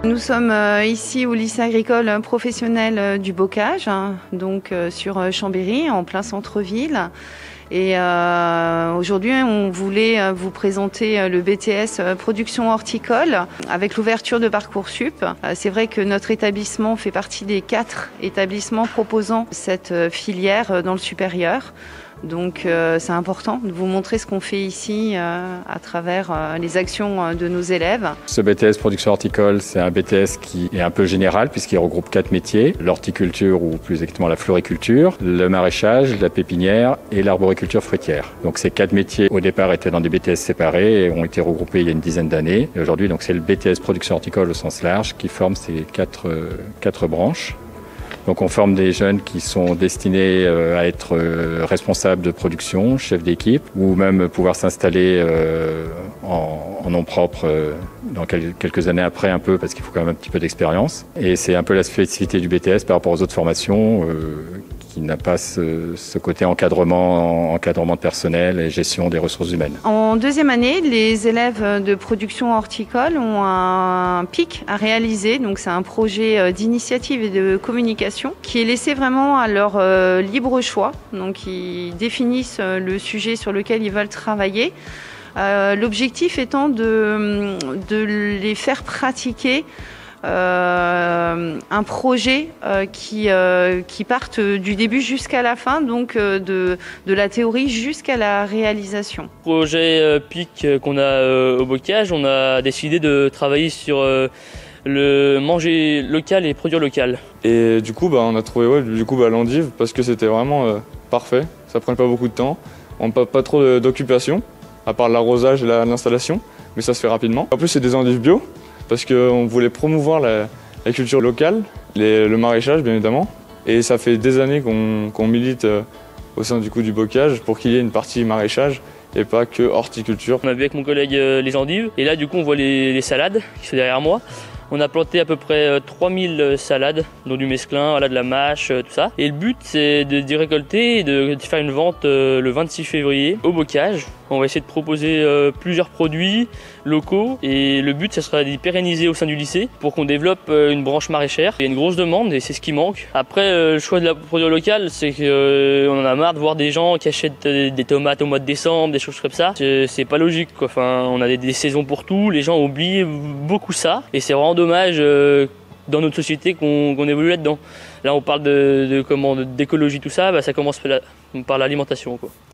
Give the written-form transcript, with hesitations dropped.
Nous sommes ici au lycée agricole professionnel du Bocage, donc sur Chambéry, en plein centre-ville. Et aujourd'hui, on voulait vous présenter le BTS Production Horticole avec l'ouverture de Parcoursup. C'est vrai que notre établissement fait partie des 4 établissements proposant cette filière dans le supérieur. Donc c'est important de vous montrer ce qu'on fait ici à travers les actions de nos élèves. Ce BTS Production Horticole, c'est un BTS qui est un peu général puisqu'il regroupe 4 métiers, l'horticulture ou plus exactement la floriculture, le maraîchage, la pépinière et l'arboriculture fruitière. Donc ces 4 métiers au départ étaient dans des BTS séparés et ont été regroupés il y a une dizaine d'années. Et aujourd'hui, donc c'est le BTS Production Horticole au sens large qui forme ces 4 branches. Donc on forme des jeunes qui sont destinés à être responsables de production, chefs d'équipe, ou même pouvoir s'installer en nom propre dans quelques années après un peu, parce qu'il faut quand même un petit peu d'expérience. Et c'est un peu la spécificité du BTS par rapport aux autres formations, qui n'a pas ce côté encadrement de personnel et gestion des ressources humaines. En deuxième année, les élèves de production horticole ont un PIC à réaliser. Donc c'est un projet d'initiative et de communication qui est laissé vraiment à leur libre choix. Donc ils définissent le sujet sur lequel ils veulent travailler. L'objectif étant de les faire pratiquer un projet qui parte du début jusqu'à la fin, donc de la théorie jusqu'à la réalisation. Projet PIC qu'on a au Bocage, on a décidé de travailler sur le manger local et produire local. Et du coup, on a trouvé l'endive parce que c'était vraiment parfait, ça prenait pas beaucoup de temps, on n'a pas trop d'occupation, à part l'arrosage et l'installation, mais ça se fait rapidement. En plus, c'est des endives bio, parce qu'on voulait promouvoir la culture locale, le maraîchage bien évidemment. Et ça fait des années qu'on milite au sein du Bocage pour qu'il y ait une partie maraîchage et pas que horticulture. On a vu avec mon collègue les endives, et là du coup on voit les salades qui sont derrière moi. On a planté à peu près 3000 salades, dont du mesclin, voilà, de la mâche, tout ça. Et le but, c'est d'y récolter et de faire une vente le 26 février au Bocage. On va essayer de proposer plusieurs produits locaux et le but, ce sera d'y pérenniser au sein du lycée pour qu'on développe une branche maraîchère. Il y a une grosse demande et c'est ce qui manque. Après, le choix de la produire locale, c'est qu'on en a marre de voir des gens qui achètent des tomates au mois de décembre, des choses comme ça. C'est pas logique, quoi. Enfin, on a des saisons pour tout, les gens oublient beaucoup ça et c'est vraiment dommage dans notre société qu'on évolue là-dedans. Là, on parle d'écologie, tout ça, ça commence par l'alimentation, quoi.